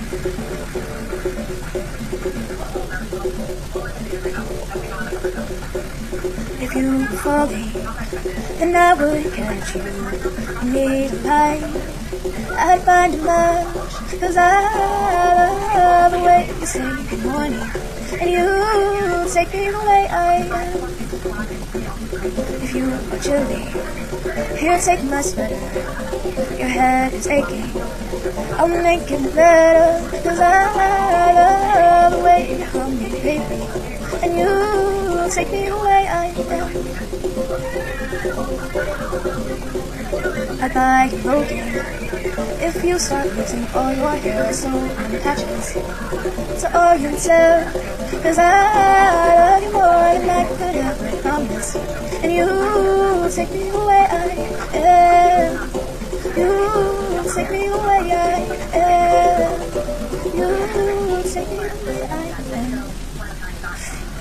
If you were falling, then I would catch you. Need a light, I'd find a match, 'cause I love the way you say good morning, and you take me the way I am. If you are chilly, here, take my sweater. Your head is aching, I'll make it better, 'cause I love the way you hold me, baby, and you take me the way I am. I'd buy you broken if you start losing all your hair, so unattached to all you tell, 'cause I love you more than I could ever promise, and you take me the way I am. You take me the way I am. You take me the way I am.